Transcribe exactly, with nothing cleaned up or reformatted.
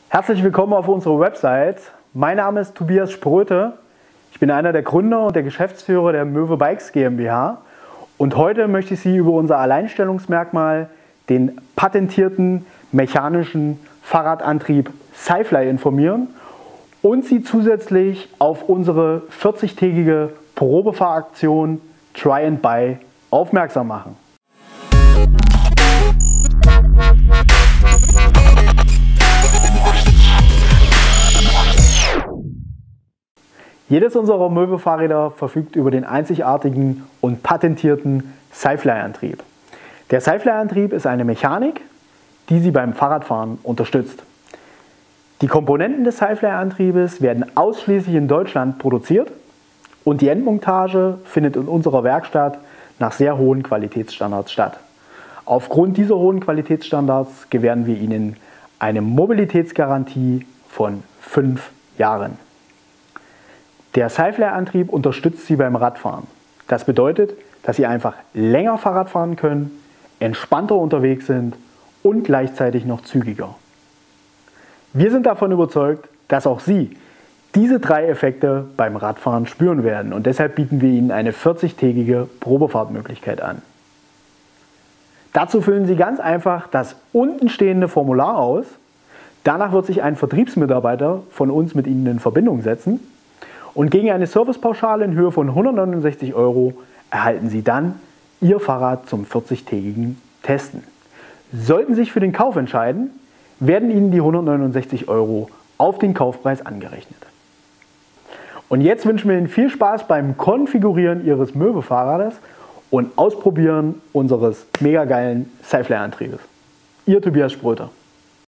Herzlich willkommen auf unserer Website. Mein Name ist Tobias Spröte. Ich bin einer der Gründer und der Geschäftsführer der Möwe Bikes GmbH. Und heute möchte ich Sie über unser Alleinstellungsmerkmal, den patentierten mechanischen Fahrradantrieb Sci-Fly, informieren und Sie zusätzlich auf unsere vierzigtägige Probefahraktion Try and Buy aufmerksam machen. Jedes unserer Möwe-Fahrräder verfügt über den einzigartigen und patentierten Sci-Fly-Antrieb. Der Sci-Fly-Antrieb ist eine Mechanik, die Sie beim Fahrradfahren unterstützt. Die Komponenten des Sci-Fly-Antriebes werden ausschließlich in Deutschland produziert und die Endmontage findet in unserer Werkstatt nach sehr hohen Qualitätsstandards statt. Aufgrund dieser hohen Qualitätsstandards gewähren wir Ihnen eine Mobilitätsgarantie von fünf Jahren. Der Sci-Fly-Antrieb unterstützt Sie beim Radfahren. Das bedeutet, dass Sie einfach länger Fahrrad fahren können, entspannter unterwegs sind und gleichzeitig noch zügiger. Wir sind davon überzeugt, dass auch Sie diese drei Effekte beim Radfahren spüren werden und deshalb bieten wir Ihnen eine vierzigtägige Probefahrtmöglichkeit an. Dazu füllen Sie ganz einfach das unten stehende Formular aus. Danach wird sich ein Vertriebsmitarbeiter von uns mit Ihnen in Verbindung setzen. Und gegen eine Servicepauschale in Höhe von hundertneunundsechzig Euro erhalten Sie dann Ihr Fahrrad zum vierzigtägigen Testen. Sollten Sie sich für den Kauf entscheiden, werden Ihnen die hundertneunundsechzig Euro auf den Kaufpreis angerechnet. Und jetzt wünschen wir Ihnen viel Spaß beim Konfigurieren Ihres Möwe-Fahrrades und Ausprobieren unseres mega geilen Sci-Fly-Antriebes. Ihr Tobias Spröte.